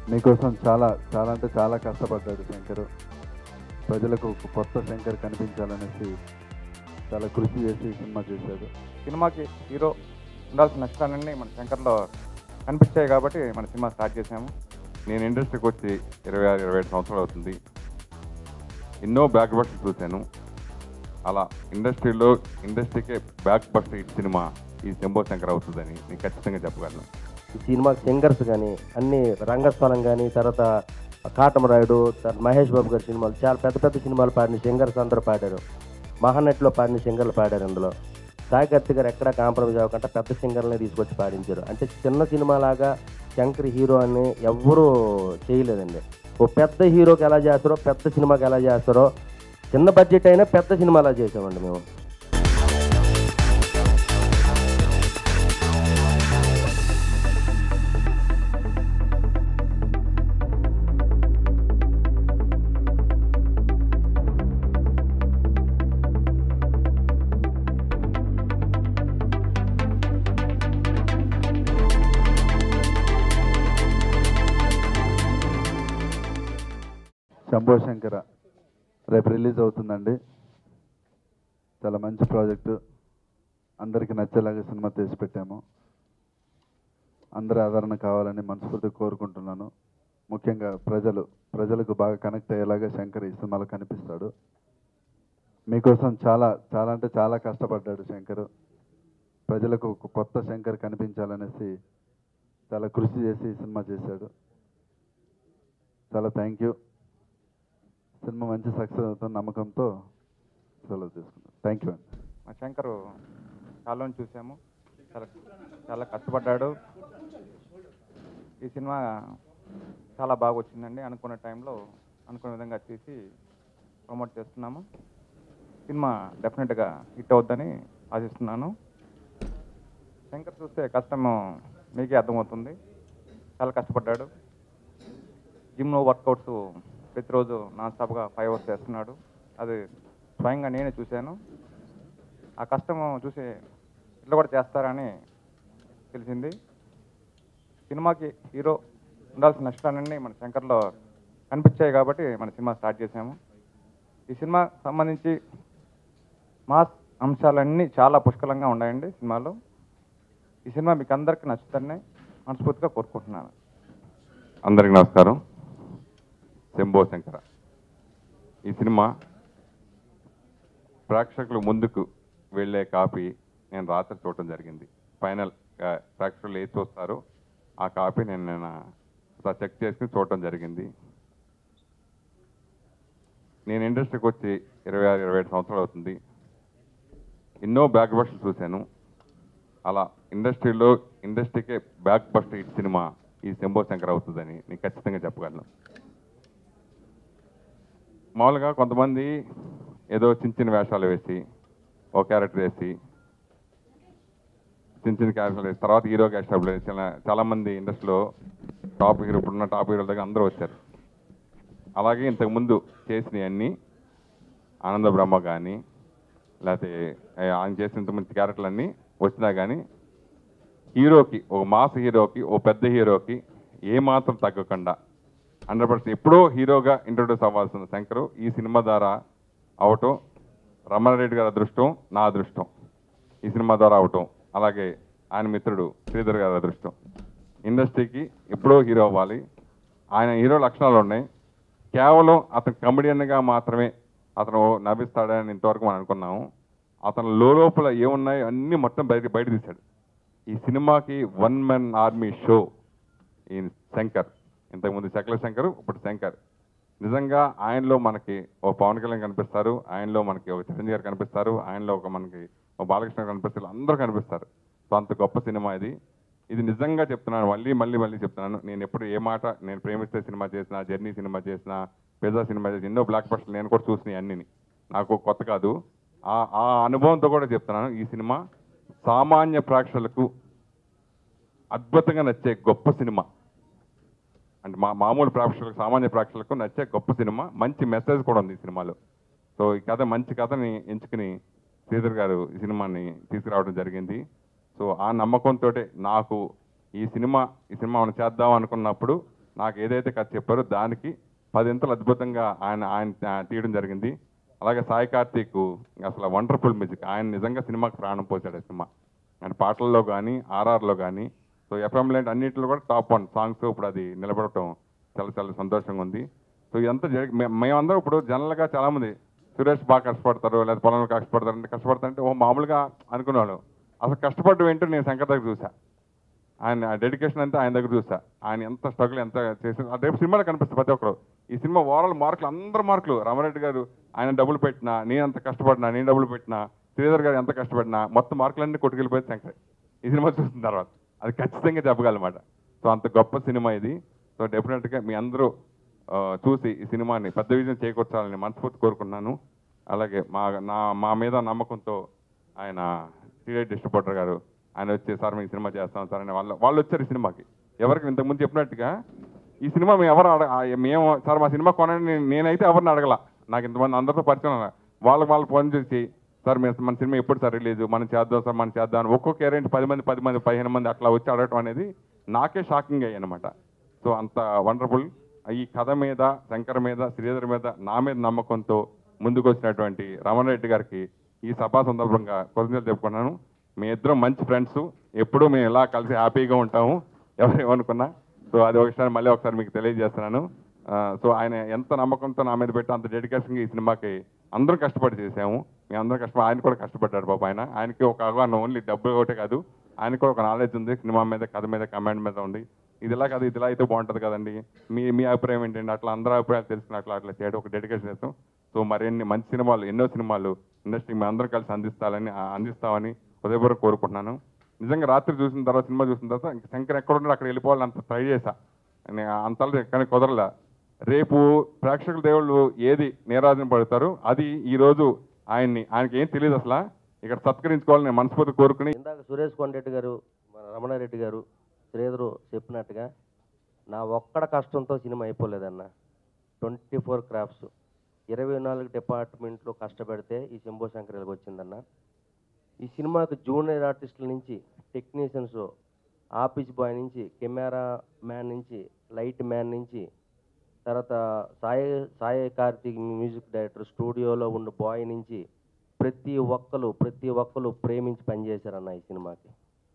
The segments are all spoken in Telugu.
మీకోసం చాలా చాలా అంటే చాలా కష్టపడ్డాడు శంకర్. ప్రజలకు ఒక కొత్త శంకర్ కనిపించాలనేసి చాలా కృషి చేసి సినిమా చేశాడు. సినిమాకి హీరో ఉండాల్సిన నష్టాలన్నీ మన శంకర్లో కనిపించాయి కాబట్టి మన సినిమా స్టార్ట్ చేసాము. నేను ఇండస్ట్రీకి వచ్చి 26-27 సంవత్సరాలు అవుతుంది. ఎన్నో బ్యాక్ బస్టర్స్ చూశాను. అలా ఇండస్ట్రీకే బ్యాక్ బస్టర్ హిట్ సినిమా ఈ శంభో శంకర్ అవుతుందని నేను ఖచ్చితంగా చెప్పగలను. ఈ సినిమా సింగర్స్ కానీ అన్ని రంగస్థలం కానీ తర్వాత కాటమరాయుడు తర్వాత మహేష్ బాబు గారి సినిమాలు చాలా పెద్ద పెద్ద సినిమాలు పాడిన సింగర్స్ అందరూ పాడారు. మహానటిలో పాడిన సింగర్లు పాడారు. అందులో సాయి కార్తిక్ గారు ఎక్కడా కాంప్రమైజ్ అవ్వకుండా పెద్ద సింగర్లనే తీసుకొచ్చి పాడించారు. అంటే చిన్న సినిమాలాగా శంకర్ హీరో అని ఎవ్వరూ చేయలేదండి. ఓ పెద్ద హీరోకి ఎలా చేస్తారో పెద్ద సినిమాకి ఎలా చేస్తారో చిన్న బడ్జెట్ అయినా పెద్ద సినిమాలా చేసామండి మేము. శంభో శంకర రేపు రిలీజ్ అవుతుందండి. చాలా మంచి ప్రాజెక్టు, అందరికీ నచ్చేలాగా సినిమా తీసి పెట్టాము. అందరి ఆదరణ కావాలని మనస్ఫూర్తిగా కోరుకుంటున్నాను. ముఖ్యంగా ప్రజలకు బాగా కనెక్ట్ అయ్యేలాగా శంకర్ ఈ సినిమాలో కనిపిస్తాడు. మీకోసం చాలా చాలా అంటే చాలా కష్టపడ్డాడు శంకర్. ప్రజలకు ఒక కొత్త శంకర్ కనిపించాలనేసి చాలా కృషి చేసి ఈ సినిమా చేశాడు. చాలా థ్యాంక్ యూ. సినిమా మంచి సక్సెస్ అవుతుంది నమ్మకంతో సెలవు తీసుకున్నాం. థ్యాంక్ యూ అండి. మా శంకర్ కాలంలో చూసాము. చాలా కష్టపడ్డాడు. ఈ సినిమా చాలా బాగా వచ్చిందండి. అనుకున్న టైంలో అనుకున్న విధంగా తీసి ప్రమోట్ చేస్తున్నాము. సినిమా డెఫినెట్గా హిట్ అవుద్దని ఆశిస్తున్నాను. శంకర్ చూస్తే కష్టము మీకే అర్థమవుతుంది. చాలా కష్టపడ్డాడు. జిమ్లో వర్కౌట్స్ ప్రతిరోజు నాన్ స్టాప్గా 5 hours చేస్తున్నాడు. అది స్వయంగా నేనే చూశాను. ఆ కష్టం చూసి ఇట్లా కూడా చేస్తారని తెలిసింది. సినిమాకి హీరో ఉండాల్సిన నష్టాలన్నీ మన శంకర్లో కనిపించాయి కాబట్టి మన సినిమా స్టార్ట్ చేసాము. ఈ సినిమా సంబంధించి మాస్ అంశాలన్నీ చాలా పుష్కలంగా ఉన్నాయండి సినిమాలో. ఈ సినిమా మీకు అందరికీ నచ్చుతుందని మనస్ఫూర్తిగా కోరుకుంటున్నాను. అందరికీ నమస్కారం. శంభో శంకర ఈ సినిమా ప్రేక్షకులు ముందుకు వెళ్ళే కాపీ నేను రాత్రి చూడటం జరిగింది. ఫైనల్ ప్రేక్షకులు ఏది చూస్తారో ఆ కాపీ నేను చెక్ చేసుకుని చూడటం జరిగింది. నేను ఇండస్ట్రీకి వచ్చి 26-27 సంవత్సరాలు అవుతుంది. ఎన్నో బ్యాక్ బస్టర్స్ చూశాను. అలా ఇండస్ట్రీకే బ్యాక్ బస్టర్ హిట్ సినిమా ఈ శంభో శంకర్ అవుతుందని నేను ఖచ్చితంగా చెప్పగలను. మామూలుగా కొంతమంది ఏదో చిన్న వేషాలు వేసి ఒక క్యారెక్టర్ వేసి చిన్న క్యారెక్టర్లు వేసి తర్వాత హీరో క్యారెక్టర్ వేసి చాలామంది ఇండస్ట్రీలో ఇప్పుడున్న టాప్ హీరోల దగ్గర అందరూ వచ్చారు. అలాగే ఇంతకుముందు చేసినవన్నీ ఆనంద బ్రహ్మ కానీ లేకపోతే ఆయన చేసిన ఇంతమంది క్యారెక్టర్లన్నీ వచ్చినా కానీ హీరోకి ఒక మాస్ హీరోకి ఓ పెద్ద హీరోకి ఏమాత్రం తగ్గకుండా 100% ఎప్పుడో హీరోగా ఇంట్రొడ్యూస్ అవ్వాల్సిన శంకర్ ఈ సినిమా ద్వారా అవటం రమణారెడ్డి గారి అదృష్టం, నా అదృష్టం. ఈ సినిమా ద్వారా అవటం అలాగే ఆయన మిత్రుడు శ్రీధర్ గారి అదృష్టం. ఇండస్ట్రీకి ఎప్పుడో హీరో అవ్వాలి. ఆయన హీరో లక్షణాలు ఉన్నాయి. కేవలం అతను కమెడియన్గా మాత్రమే అతను నవ్విస్తాడని ఇంతవరకు మనం అనుకున్నాము. అతను లోపల ఏమున్నాయో అన్నీ మొత్తం బయట తీశాడు. ఈ సినిమాకి 1 man ఆర్మీ షో ఈ శంకర్. ఇంతకుముందు శకల శంకర్, ఇప్పుడు శంకర్. నిజంగా ఆయనలో మనకి ఓ పవన్ కళ్యాణ్ కనిపిస్తారు, ఆయనలో మనకి ఒక చిరంజీవి గారు కనిపిస్తారు, ఆయనలో మనకి ఓ బాలకృష్ణ కనిపిస్తారు, అందరూ కనిపిస్తారు. సో అంత గొప్ప సినిమా ఇది నిజంగా చెప్తున్నాను. మళ్ళీ చెప్తున్నాను. నేను ఎప్పుడు ఏ మాట నేను ప్రేమిస్తే సినిమా చేసిన, జర్నీ సినిమా చేసిన, పిజ్జా సినిమా చేసిన, ఎన్నో బ్లాక్ బస్టర్లు నేను కూడా చూసినాయి అన్నీ. నాకు కొత్త కాదు. ఆ అనుభవంతో కూడా చెప్తున్నాను. ఈ సినిమా సామాన్య ప్రేక్షకులకు అద్భుతంగా నచ్చే గొప్ప సినిమా. అంటే మామూలు ప్రేక్షకులకు సామాన్య ప్రేక్షకులకు నచ్చే గొప్ప సినిమా. మంచి మెసేజ్ కూడా ఉంది ఈ సినిమాలో. సో ఈ మంచి కథని ఎంచుకుని శ్రీధర్ గారు ఈ సినిమాని తీసుకురావడం జరిగింది. సో ఆ నమ్మకంతో నాకు ఈ సినిమా మనం చేద్దాం అనుకున్నప్పుడు నాకు ఏదైతే కథ చెప్పారో దానికి 10 ఇంతలు అద్భుతంగా ఆయన తీయడం జరిగింది. అలాగే సాయి కార్తీక్ అసలు వండర్ఫుల్ మ్యూజిక్, ఆయన నిజంగా సినిమాకి ప్రాణం పోసాడు. ఆ సినిమా ఆయన పాటల్లో కానీ ఆర్ఆర్లో కానీ సో ఎఫ్ఎం లాంటి అన్నింటిలో కూడా టాప్ 1 సాంగ్స్ ఇప్పుడు అది నిలబడటం చాలా చాలా సంతోషంగా ఉంది. సో ఇదంతా మేమందరం ఇప్పుడు జనరల్గా చాలామంది సురేష్ బాగా కష్టపడతారు లేదా పొలంలో కష్టపడతారు అంటే కష్టపడతారంటే మామూలుగా అనుకునేవాళ్ళు. అసలు కష్టపడడం ఏంటో నేను శంకర్ దగ్గర చూసా, ఆయన డెడికేషన్ అంతా ఆయన దగ్గర చూసా. ఆయన ఎంత స్ట్రగుల్ ఎంత చేసి రేపు సినిమాలో కనిపిస్తుంది ప్రతి ఒక్కరు. ఈ సినిమా ఓవరాల్ మార్కులు అందరు మార్కులు, రామారెడ్డి గారు ఆయన డబ్బులు పెట్టినా, నేను అంత కష్టపడినా, నేను డబ్బులు పెట్టినా, శ్రీధర్ గారు ఎంత కష్టపడినా మొత్తం మార్కులన్నీ కొట్టుకెళ్ళిపోయింది శంకర్ ఈ సినిమా చూసిన తర్వాత. అది ఖచ్చితంగా చెప్పగలమాట. సో అంత గొప్ప సినిమా ఇది. సో డెఫినెట్గా మీ అందరూ చూసి ఈ సినిమాని పెద్ద విజయం చేకూర్చాలని మనస్ఫూర్తి కోరుకున్నాను. అలాగే మా మీద నమ్మకంతో ఆయన సీరియట్ డిస్ట్రిబ్యూటర్ గారు ఆయన వచ్చి సార్ మేము సినిమా చేస్తాం సార్ అని వాళ్ళు వచ్చారు ఈ సినిమాకి. ఎవరికి ఇంతకుముందు చెప్పినట్టుగా ఈ సినిమా మేము ఎవరు మేము సార్ మా సినిమా కొనండి నేనైతే ఎవరిని అడగల. నాకు ఇంతమంది అందరితో పరిచయం వాళ్ళు ఫోన్ చేసి సార్ మన సినిమా ఎప్పుడు సార్ రిలీజ్ మనం చేద్దాం సార్ మనం చేద్దాం అని ఒక్కొక్క ఏరెంట్ 10 మంది 15 మంది అట్లా వచ్చి అడగటం అనేది నాకే షాకింగ్ అయ్యాయి అనమాట. సో అంత వండర్ఫుల్. ఈ కథ మీద శంకర్ మీద శ్రీధర్ మీద నా మీద నమ్మకంతో ముందుకు వచ్చినటువంటి రమణారెడ్డి గారికి ఈ సభా సందర్భంగా కృతజ్ఞతలు చెప్పుకున్నాను. మీ ఇద్దరం మంచి ఫ్రెండ్స్, ఎప్పుడూ మేము ఇలా కలిసి హ్యాపీగా ఉంటాము ఎవరు ఏమనుకున్నా. సో అది మళ్ళీ ఒకసారి మీకు తెలియజేస్తున్నాను. సో ఆయన ఎంత నమ్మకంతో నా మీద పెట్టి అంత డెడికేషన్గా ఈ సినిమాకి అందరం కష్టపడి చేసాము. మేము అందరం కష్టపడి ఆయన కూడా కష్టపడ్డాడు పాప. ఆయనకి ఒక అవగాహన ఓన్లీ డబ్బు ఒకటే కాదు, ఆయనకు కూడా ఒక నాలెడ్జ్ ఉంది సినిమా మీద, కథ మీద, కమాండ్ మీద ఉంది. ఇదిలా కాదు ఇదిలా అయితే బాగుంటుంది కదండి, మీ అభిప్రాయం ఏంటండి, అట్లా అందరూ అభిప్రాయాలు తెలుసుకుని అట్లా చేయడం ఒక డెడికేషన్ చేస్తాం. సో మరిన్ని మంచి సినిమాలు ఎన్నో సినిమాలు ఇండస్ట్రీ మేము అందరం కలిసి అందిస్తామని హృదయపూర్వకంగా కోరుకుంటున్నాను. నిజంగా రాత్రి చూసిన తర్వాత సినిమా చూసిన తర్వాత శంకర్ ఎక్కడ ఉన్నాడు అక్కడ వెళ్ళిపోవాలని అంత ట్రై చేశా, అంతలో కానీ కుదరలా. రేపు ప్రేక్షకుల దేవుళ్ళు ఏది నీరాజన పడతారు అది ఈరోజు ఆయనకి ఏం తెలియదు అసలు ఇక్కడ సత్కరించుకోవాలని నేను మనస్ఫూర్తి కోరుకుని. ఇందాక సురేష్ కొండరెడ్డి గారు, మన రమణారెడ్డి గారు, శ్రీధరు చెప్పినట్టుగా నా ఒక్కడ కష్టంతో సినిమా అయిపోలేదన్న. 24 క్రాఫ్ట్స్ 24 డిపార్ట్మెంట్లో కష్టపడితే ఈ శంభో శంకర్లకు వచ్చిందన్న. ఈ సినిమాకి జూనియర్ ఆర్టిస్టుల నుంచి, టెక్నీషియన్స్, ఆఫీస్ బాయ్ నుంచి, కెమెరా మ్యాన్ నుంచి, లైట్ మ్యాన్ నుంచి, తర్వాత సాయి కార్తీక్ మ్యూజిక్ డైరెక్టర్, స్టూడియోలో ఉన్న బాయ్ నుంచి ప్రతి ఒక్కరు ప్రేమించి పనిచేశారన్న ఈ సినిమాకి.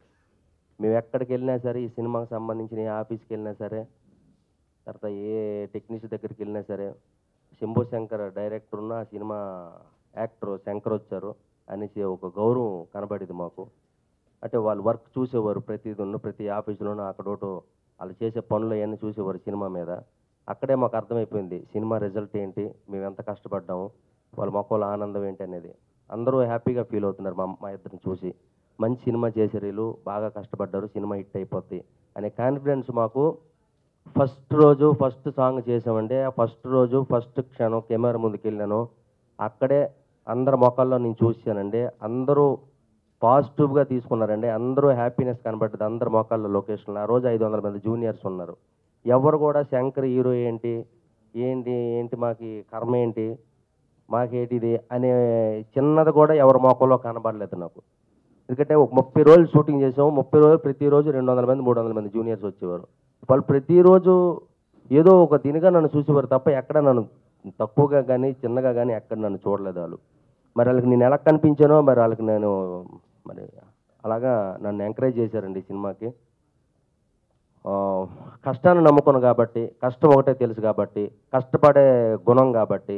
మేము ఎక్కడికి వెళ్ళినా సరే, ఈ సినిమాకి సంబంధించిన ఏ ఆఫీస్కి వెళ్ళినా సరే, తర్వాత ఏ టెక్నీషియన్ దగ్గరికి వెళ్ళినా సరే, శంభో శంకర్ డైరెక్టర్ ఉన్న ఆ సినిమా యాక్టర్ శంకర్ వచ్చారు అనేసి ఒక గౌరవం కనబడింది మాకు. అంటే వాళ్ళు వర్క్ చూసేవారు, ప్రతి ఆఫీసులోనూ అక్కడోటో వాళ్ళు చేసే పనులు అవన్నీ చూసేవారు సినిమా మీద. అక్కడే మాకు అర్థమైపోయింది సినిమా రిజల్ట్ ఏంటి, మేము ఎంత కష్టపడ్డాము, వాళ్ళ మొక్కల ఆనందం ఏంటి అనేది. అందరూ హ్యాపీగా ఫీల్ అవుతున్నారు మా ఇద్దరిని చూసి. మంచి సినిమా చేశారు వీళ్ళు, బాగా కష్టపడ్డారు, సినిమా హిట్ అయిపోద్ది అనే కాన్ఫిడెన్స్ మాకు. ఫస్ట్ సాంగ్ చేసామంటే ఆ ఫస్ట్ క్షణం కెమెరా ముందుకు వెళ్ళాను, అక్కడే అందరి మొక్కల్లో నేను చూసానండి. అందరూ పాజిటివ్గా తీసుకున్నారండి, అందరూ హ్యాపీనెస్ కనబడ్డది అందరి మొక్కల్లో లొకేషన్లో. ఆ రోజు 500 మంది జూనియర్స్ ఉన్నారు. ఎవరు కూడా శంకర్ హీరో ఏంటి మాకు కర్మ ఏంటి, మాకేంటిది అనే చిన్నది కూడా ఎవరి మొక్కల్లో కనబడలేదు నాకు. ఎందుకంటే ఒక 30 రోజులు షూటింగ్ చేసాము. 30 రోజులు ప్రతిరోజు 200 మంది 300 మంది జూనియర్స్ వచ్చేవారు. వాళ్ళు ప్రతిరోజు ఏదో ఒక దీనిగా నన్ను చూసేవారు తప్ప ఎక్కడ నన్ను తక్కువగా కానీ చిన్నగా కానీ ఎక్కడ నన్ను చూడలేదు వాళ్ళు. మరి వాళ్ళకి నేను ఎలా కనిపించానో మరి వాళ్ళకి నేను అలాగా నన్ను ఎంకరేజ్ చేశారండి ఈ సినిమాకి. కష్టాన్ని నమ్ముకున్నాను కాబట్టి, కష్టం ఒకటే తెలుసు కాబట్టి, కష్టపడే గుణం కాబట్టి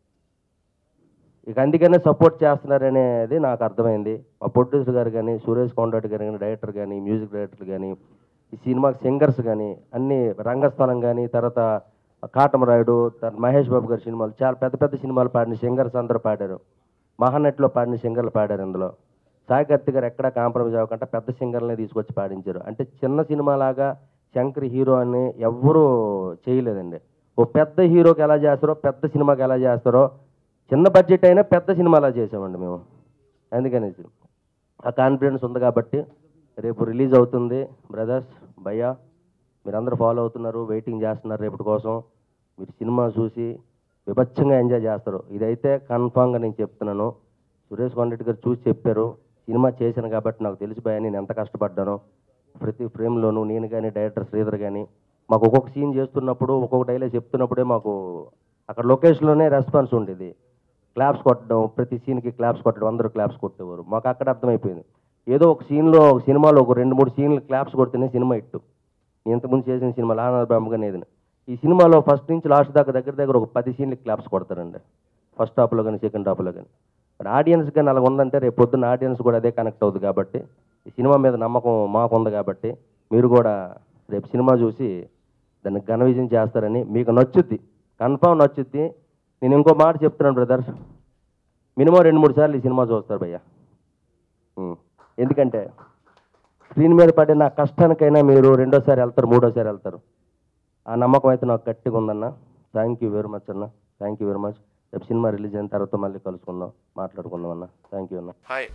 ఇక అందుకనే సపోర్ట్ చేస్తున్నారనేది నాకు అర్థమైంది. మా ప్రొడ్యూసర్ గారు కానీ, సురేష్ కొండరెడ్డి గారు కానీ, డైరెక్టర్ కానీ, మ్యూజిక్ డైరెక్టర్ కానీ, ఈ సినిమాకి సింగర్స్ కానీ, అన్ని రంగస్థలం కానీ, తర్వాత కాటమరాయుడు, తర్వాత మహేష్ బాబు గారి సినిమాలు, చాలా పెద్ద సినిమాలు పాడిన సింగర్స్ అందరూ పాడారు. మహానటిలో పాడిన సింగర్లు పాడారు. అందులో సాయి కార్తీక్ గారు ఎక్కడా కాంప్రమైజ్ అవ్వకుండా పెద్ద సింగర్లనే తీసుకొచ్చి పాడించారు. అంటే చిన్న సినిమాలాగా శంకర్ హీరో అని ఎవ్వరూ చేయలేదండి. ఓ పెద్ద హీరోకి ఎలా చేస్తారో, పెద్ద సినిమాకి ఎలా చేస్తారో, చిన్న బడ్జెట్ అయినా పెద్ద సినిమాలా చేసామండి మేము. అందుకని ఆ కాన్ఫిడెన్స్ ఉంది కాబట్టి రేపు రిలీజ్ అవుతుంది. బ్రదర్స్, భయ్యా మీరందరూ ఫాలో అవుతున్నారు, వెయిటింగ్ చేస్తున్నారు రేపటి కోసం. మీరు సినిమా చూసి విభత్సంగా ఎంజాయ్ చేస్తారు, ఇదైతే కన్ఫామ్గా నేను చెప్తున్నాను. సురేష్ కొండరెడ్డి గారు చూసి చెప్పారు, సినిమా చేశాను కాబట్టి నాకు తెలిసి భయ్యా నేను ఎంత కష్టపడ్డానో. ప్రతి ఫ్రేమ్లోనూ నేను కానీ, డైరెక్టర్ శ్రీధర్ కానీ మాకు ఒక్కొక్క సీన్ చేస్తున్నప్పుడు ఒక్కొక్క డైలాగ్ చెప్తున్నప్పుడే మాకు అక్కడ లొకేషన్లోనే రెస్పాన్స్ ఉండేది. క్లాప్స్ కొట్టడం, ప్రతి సీన్కి క్లాప్స్ కొట్టడం, అందరూ క్లాప్స్ కొట్టేవారు. మాకు అక్కడ అర్థమైపోయింది, ఏదో ఒక సీన్లో ఒక సినిమాలో ఒక 2-3 సీన్లు క్లాప్స్ కొడితేనే సినిమా ఇట్టు. ఇంతకుముందు చేసిన సినిమాలు ఆనంద బ్రహ్మగానే ఏదైనా ఈ సినిమాలో ఫస్ట్ నుంచి లాస్ట్ దాకా దగ్గర ఒక 10 సీన్లకి క్లాప్స్ కొడతారండి, ఫస్ట్ హాఫ్లో కానీ సెకండ్ హాఫ్లో కానీ. మరి ఆడియన్స్ కానీ అలా ఉందంటే రేపు పొద్దున్న ఆడియన్స్ కూడా అదే కనెక్ట్ అవుతుంది. కాబట్టి ఈ సినిమా మీద నమ్మకం మాకు ఉంది. కాబట్టి మీరు కూడా రేపు సినిమా చూసి దాన్ని ఘన విజయం చేస్తారని, మీకు నచ్చుద్ది, కన్ఫామ్ నచ్చుద్ది. నేను ఇంకో మాట చెప్తున్నాను బ్రదర్స్, మినిమం 2-3 సార్లు ఈ సినిమా చూస్తారు భయ్య. ఎందుకంటే స్క్రీన్ మీద పడిన నా కష్టానికైనా మీరు రెండోసారి వెళ్తారు, మూడోసారి వెళ్తారు. ఆ నమ్మకం అయితే నాకు గట్టిగా ఉందన్న. థ్యాంక్ యూ వెరీ మచ్ అన్న, థ్యాంక్ యూ వెరీ మచ్. రేపు సినిమా రిలీజ్ అయిన తర్వాత మళ్ళీ కలుసుకుందాం, మాట్లాడుకుందాం అన్న. థ్యాంక్ యూ అన్న.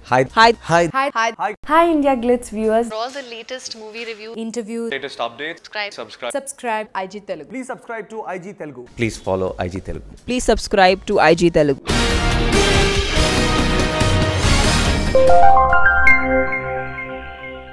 Hi India Glitz viewers. For all the latest movie reviews, Interviews. latest updates, Subscribe IG Telugu. Please subscribe to IG Telugu. Please follow IG Telugu. Please subscribe to IG Telugu.